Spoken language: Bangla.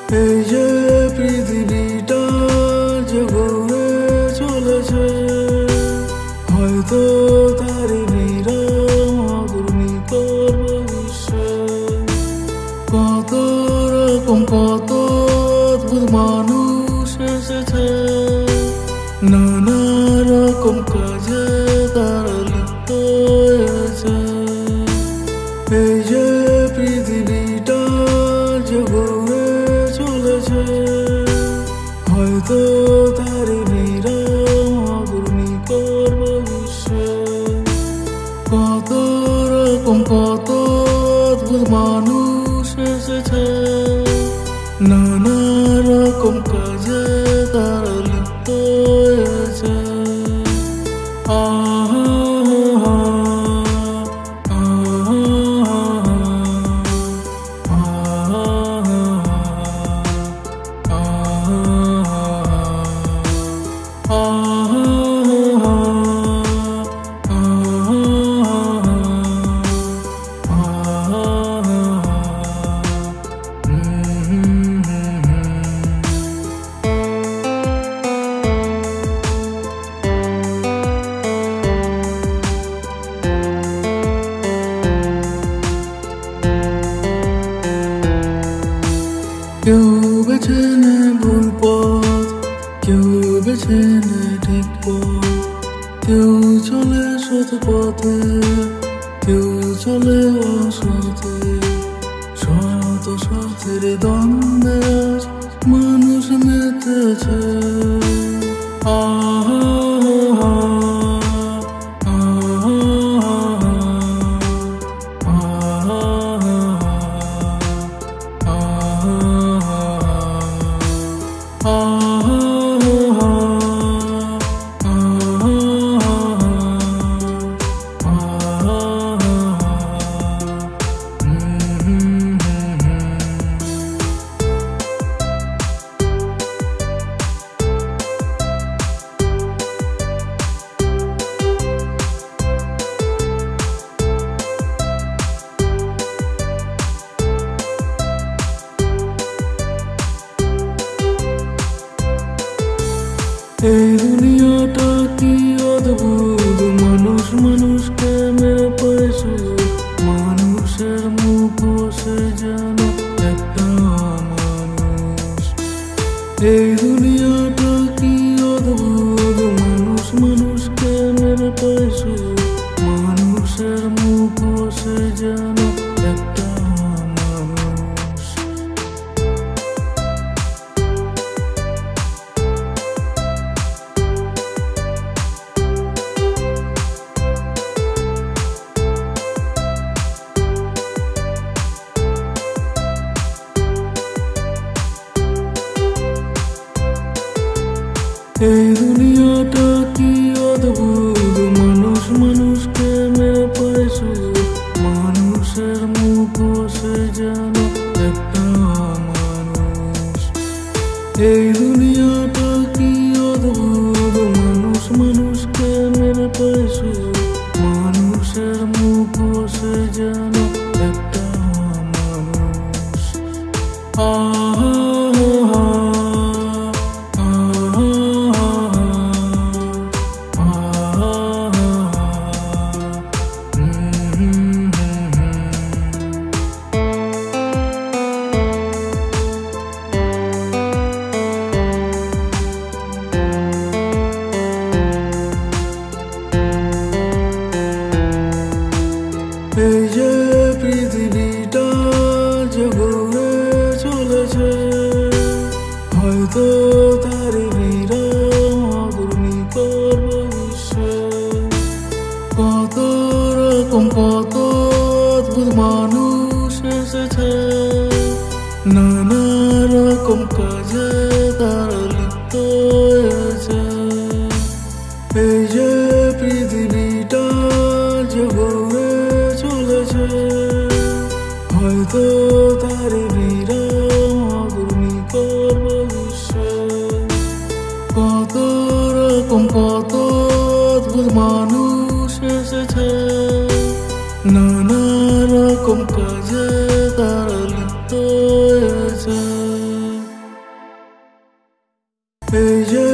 এই যে পৃথিবীটা যে ঘুরে চলেছে, হয়তো তারই বিরাম অগ্নিকর বিশ্বে। কত রকম কত অদ্ভুত মানুষ এসেছে, নানা রকম কাজে তারা লিপ্ত হয়েছে। এই যে পৃথিবীটা যে ঘুরে চলেছে, হয়তো তারই বিরাম অগ্নিকর বিশ্বে। কত রকম কত অদ্ভুত মানুষ এসেছে, নানা রকম কাজে তারা লিপ্ত হয়েছে। কেউ বেছে নেয় ভুল পথ, কেউ বেছে নেয় ঠিক পথ, কেউ চলে সৎ পথে, কেউ চলে অসৎে। সৎ অসৎের দ্বন্দ্বে আজ মানুষ মেতেছে। এই দুনিয়াটা কি অদ্ভুত, মানুষ মানুষকে মেরে পাইছে। মানুষের মুখোশে যেন একটা মানুষ। এই দুনিয়াটা কি অদ্ভুত, মানুষ মানুষকে মেরে পাইছে। মানুষের মুখোশে যেন একটা মানুষ। এই দুনিয়াটা কি অদ্ভুত, মানুষ মানুষকে মেরে পাইছে। মানুষের মুখোশে যেন একটা মানুষ। এই দুনিয়াটা কি অদ্ভুত, মানুষ মানুষকে মেরে পাইছে। মানুষের মুখোশে যেন একটা মানুষ। এই যে পৃথিবীটা যে ঘুরে চলেছে, হয়তো তারই বিরাম অগ্নিকর বিশ্বে। কত রকম কত অদ্ভুত মানুষ এসেছে, নানা রকম কাজে তারা লিপ্ত হয়েছে। এই যে পৃথিবীটা যে ঘুরে চলেছে, হয়তো তারই বিরাম অগ্নিকর বিশ্বে। কত রকম কত অদ্ভুত মানুষ এসেছে, নানা রকম কাজে তারা লিপ্ত হয়েছে। এই যে